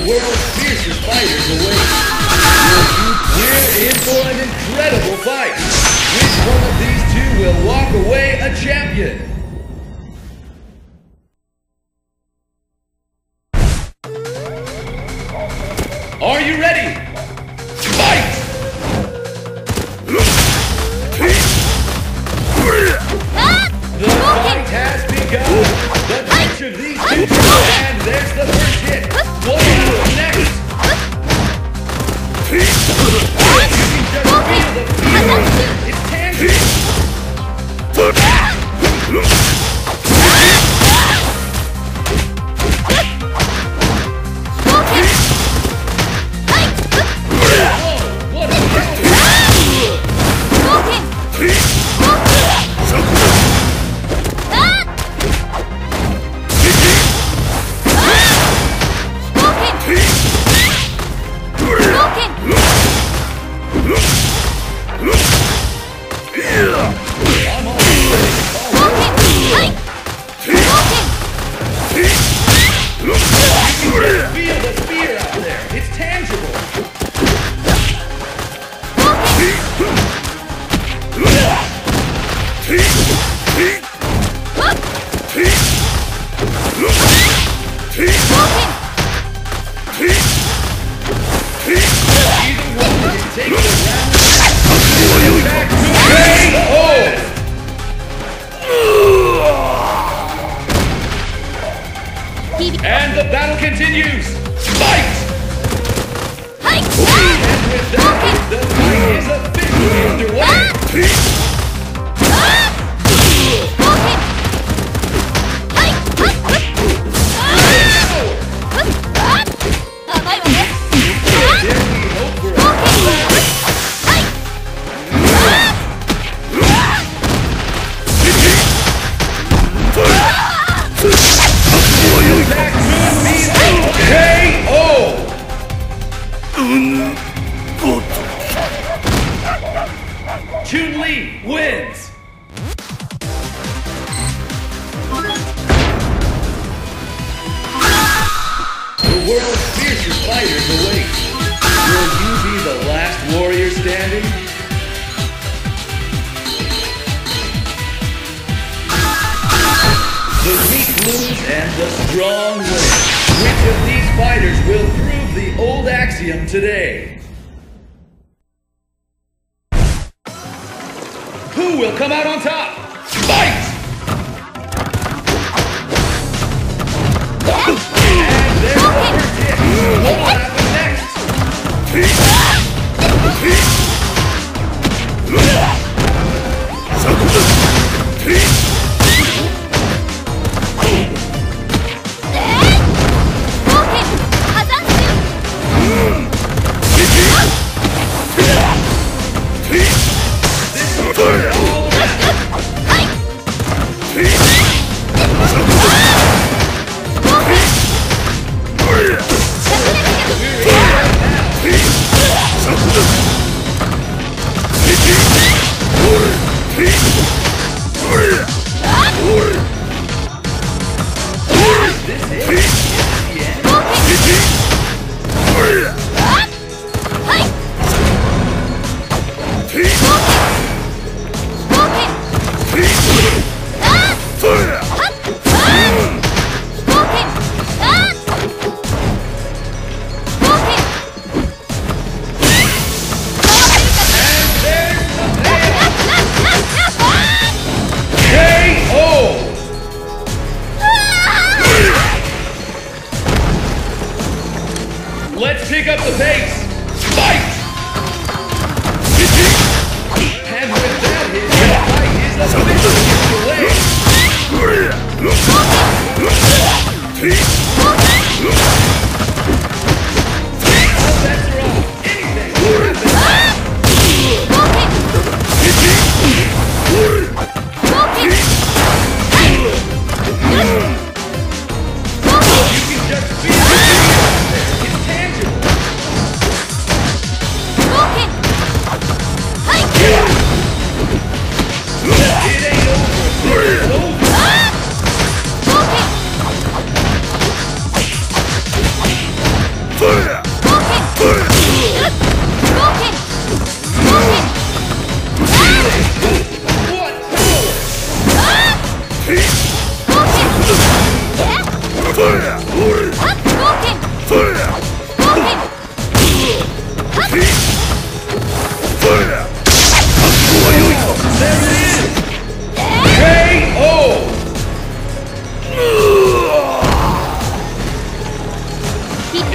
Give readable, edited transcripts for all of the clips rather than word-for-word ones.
world's fiercest fighters await. We're in for an incredible fight. Which one of these two will walk away a champion? Are you ready? Fight! The fight has begun. The pitch of these two, and there's the first hit. What happens next? You can just feel the fear. It's tangible. What a feel the fear out there. It's tangible. Either one can take the round. Back to KO. And the battle continues. Fight! And with that, the fight is officially underway. Chun-Li wins! The world's fiercest fighters await. Will you be the last warrior standing? The weak lose and the strong win. Which of these fighters will prove the old axiom today? Who will come out on top? Fight! And there's the first hit. What will happen next? Let's pick up the pace. Fight! And with that hit, the fight is officially all bets are off. Anything can You can just feel it. It's tangible. It ain't over. It's over.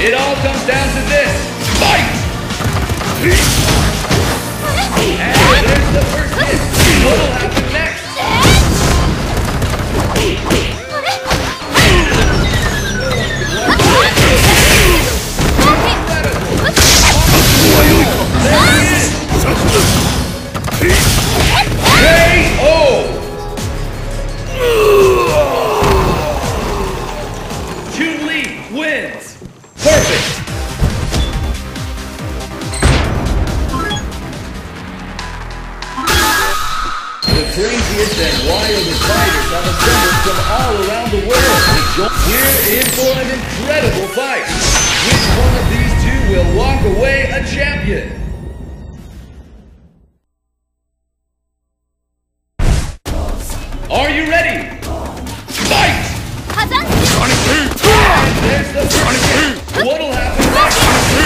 It all comes down to this. Fight! And there's the first hit. What'll happen next? KO! Chun-Li wins. Perfect. The craziest and wildest fighters have assembled from all around the world. We're in for an incredible fight. Which one of these two will walk away a champion? Are you ready? Fight! And there's the first hit. What'll happen next?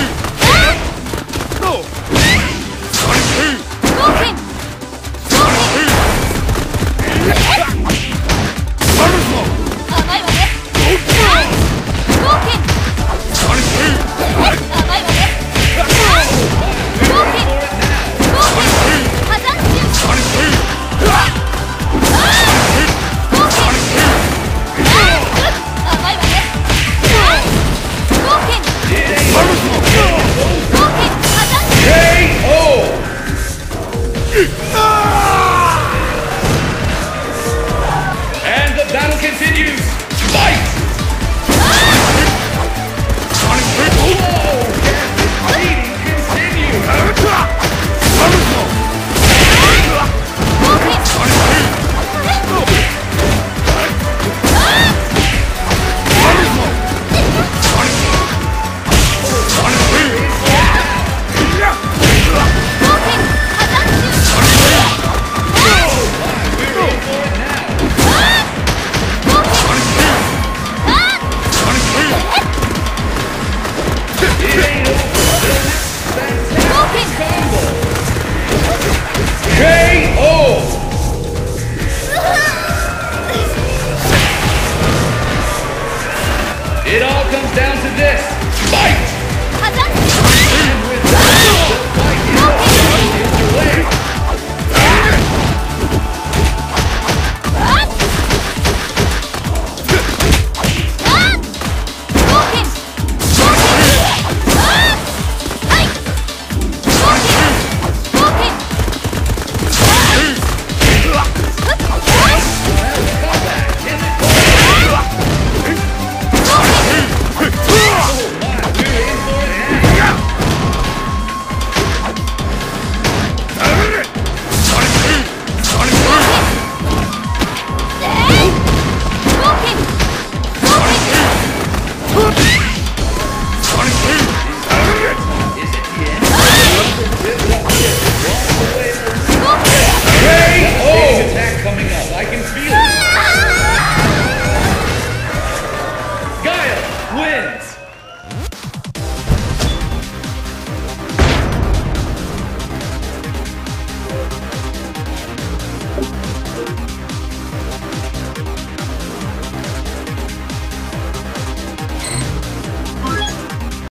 And the battle continues. Fight! Whoa! Can this beating continue? It all comes down to this. Fight! And with that, the fight is underway. Wins!